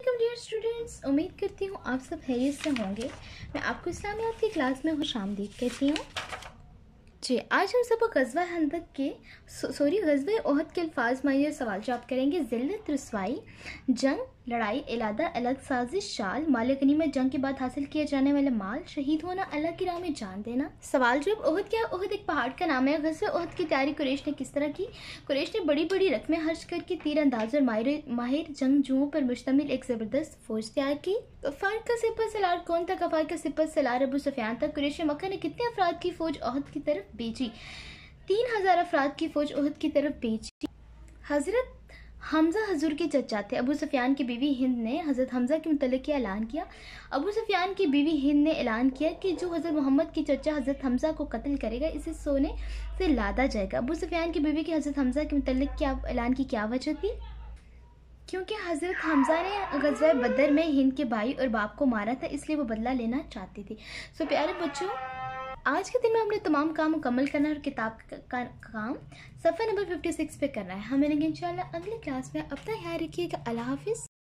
Welcome dear students, उम्मीद करती हूँ आप सब खैरियत से होंगे। मैं आपको इस्लामियात की क्लास में खुश आमदीद कहती हूँ। जी, आज हम सब ग़ज़वा हंदक के ग़ज़वा ओहद के अल्फाज मायने सवाल जवाब करेंगे। ज़िल्लत, रुसवाई, जंग, लड़ाई, इलादा, अलग साजिश, शाल, माल गनीमत, जंग के बाद हासिल किया जाने वाला माल, शहीद होना, अल्लाह की राह में जान देना। सवाल जवाब। ओहद क्या? ओहद एक पहाड़ का नाम है। ग़ज़वा ओहद की तैयारी कुरैश ने किस तरह की? कुरैश ने बड़ी बड़ी रकमें खर्च करके तीर अंदाज और माहिर जंगजुओं पर मुश्तमिल एक ज़बरदस्त फौज तैयार की। गफ़ार का सिपह सलार कौन था? गफ़ार का सिपह सलार अबू सुफियान था। कुरैश मक्का ने कितने अफराद की फौज ओहद की तरफ भेजी? 3000 अफराद की फौज ओहद की तरफ भेजी। हजरत हमजा हजूर के चचा थे। अबू सुफियान की बीवी हिंद ने हजरत हमजा के मुतल्लिक़ क्या ऐलान किया? अबू सुफियान की बीवी हिंद ने ऐलान किया कि जो हजरत मोहम्मद के चचा हजरत हमजा को कत्ल करेगा इसे सोने से लादा जाएगा। अबू सुफियान की बीवी की हजरत हमजा के मुतल्लिक़ क्या ऐलान की क्या वजह थी? क्योंकि हजरत हमजा ने ग़ज़वा बदर में हिंद के भाई और बाप को मारा था, इसलिए वो बदला लेना चाहती थी। सो प्यारे बच्चों, आज के दिन में हमने तमाम काम मुकम्मल करना है और किताब का काम सफ़ा नंबर 56 पे करना है। हम मिलेंगे इंशाल्लाह अगली क्लास में। अपना ख्याल रखिएगा। अल्लाह हाफिज़।